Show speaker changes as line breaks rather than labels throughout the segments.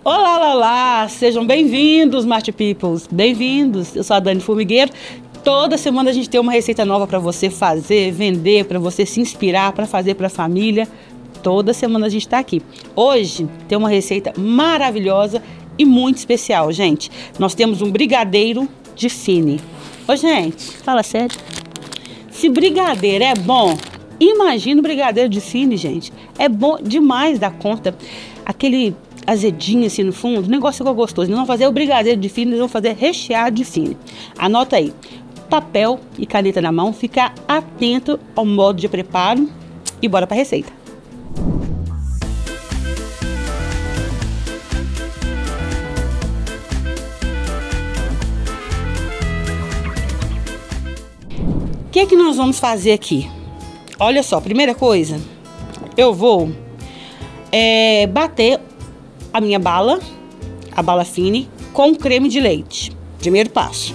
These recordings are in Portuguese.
Olá, lá, lá! Sejam bem-vindos, Smart Peoples! Bem-vindos! Eu sou a Dani Formigueiro. Toda semana a gente tem uma receita nova para você fazer, vender, para você se inspirar, para fazer para a família. Toda semana a gente está aqui. Hoje tem uma receita maravilhosa e muito especial, gente. Nós temos um brigadeiro de fine. Ô, gente, fala sério. Se brigadeiro é bom, imagina o brigadeiro de fine, gente. É bom demais da conta. Aquele azedinho assim no fundo, o negócio ficou gostoso. Nós vamos fazer o brigadeiro de fine, nós vamos fazer recheado de fine. Anota aí, papel e caneta na mão, ficar atento ao modo de preparo e bora para a receita. O que é que nós vamos fazer aqui? Olha só, primeira coisa, eu vou bater a minha bala, a bala fine, com creme de leite. Primeiro passo.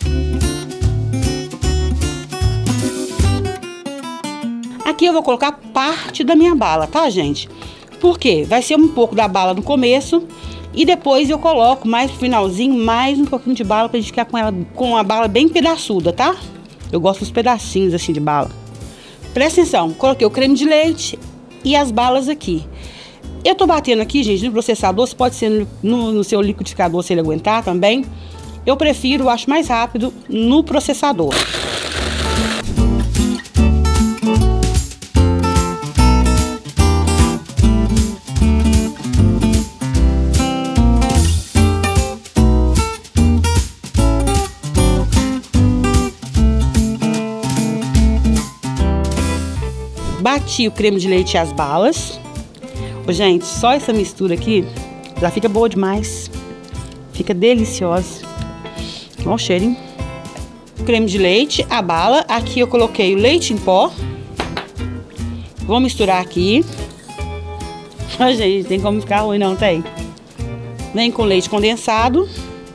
Aqui eu vou colocar parte da minha bala, tá, gente? Por quê? Vai ser um pouco da bala no começo e depois eu coloco mais pro finalzinho, mais um pouquinho de bala pra gente ficar com a bala bem pedaçuda, tá? Eu gosto dos pedacinhos assim de bala. Presta atenção, coloquei o creme de leite e as balas aqui. Eu tô batendo aqui, gente, no processador, pode ser no seu liquidificador se ele aguentar também. Eu prefiro, acho mais rápido, no processador. Bati o creme de leite e as balas. Gente, só essa mistura aqui já fica boa demais. Fica deliciosa. Olha o cheirinho. Creme de leite, a bala. Aqui eu coloquei o leite em pó. Vou misturar aqui. Ó, gente, tem como ficar ruim, não tem? Vem com leite condensado.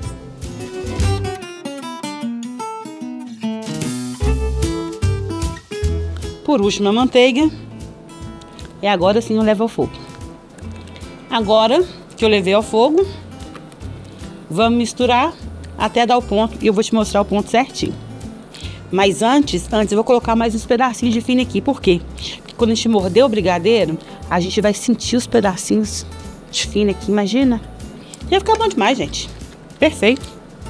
Por último, a manteiga. E agora sim eu levo ao fogo. Agora que eu levei ao fogo, vamos misturar até dar o ponto. E eu vou te mostrar o ponto certinho. Mas antes eu vou colocar mais uns pedacinhos de fine aqui. Por quê? Porque quando a gente morder o brigadeiro, a gente vai sentir os pedacinhos de fine aqui. Imagina? Vai ficar bom demais, gente. Perfeito.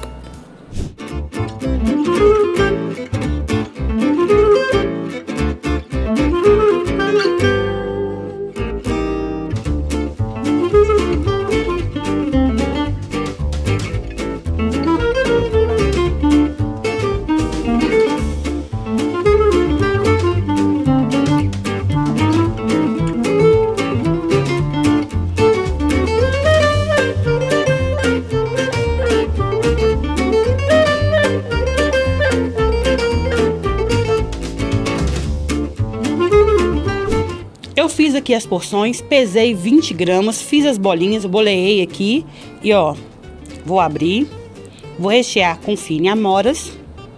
Eu fiz aqui as porções, pesei 20 gramas, fiz as bolinhas, boleei aqui e ó, vou abrir, vou rechear com fine amoras,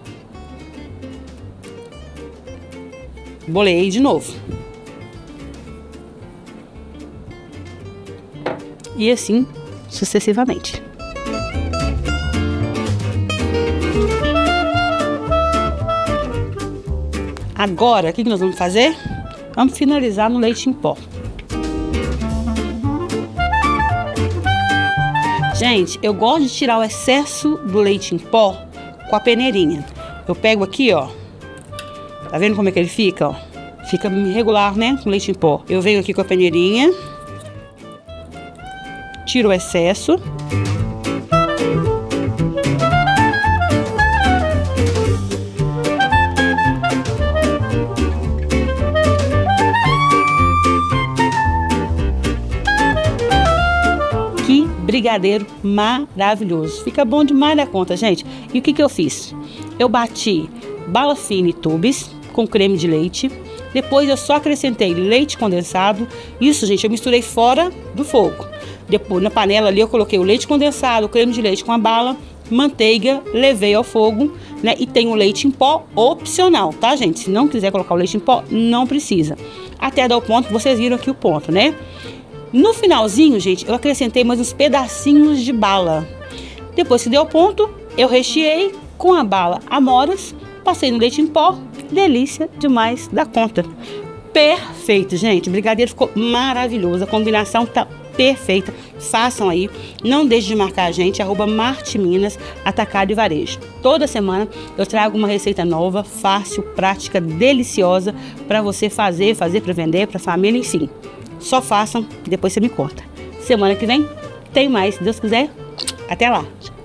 boleei de novo. E assim sucessivamente. Agora, o que nós vamos fazer? Vamos finalizar no leite em pó. Gente, eu gosto de tirar o excesso do leite em pó com a peneirinha. Eu pego aqui, ó. Tá vendo como é que ele fica, ó? Fica irregular, né? Com leite em pó. Eu venho aqui com a peneirinha. Tiro o excesso. Brigadeiro maravilhoso. Fica bom demais da conta, gente. E o que eu fiz? Eu bati bala fine tubes com creme de leite. Depois eu só acrescentei leite condensado. Isso, gente, eu misturei fora do fogo. Depois, na panela ali, eu coloquei o leite condensado, o creme de leite com a bala, manteiga, levei ao fogo, né? E tem o leite em pó opcional, tá, gente? Se não quiser colocar o leite em pó, não precisa. Até dar o ponto, vocês viram aqui o ponto, né? No finalzinho, gente, eu acrescentei mais uns pedacinhos de bala. Depois que deu ponto, eu recheei com a bala amoras, passei no leite em pó, delícia demais da conta. Perfeito, gente, o brigadeiro ficou maravilhoso, a combinação tá perfeita. Façam aí, não deixe de marcar a gente, @Martiminas, Atacado e Varejo. Toda semana eu trago uma receita nova, fácil, prática, deliciosa, para você fazer para vender, para família, enfim. Só façam, depois você me conta. Semana que vem tem mais, se Deus quiser. Até lá!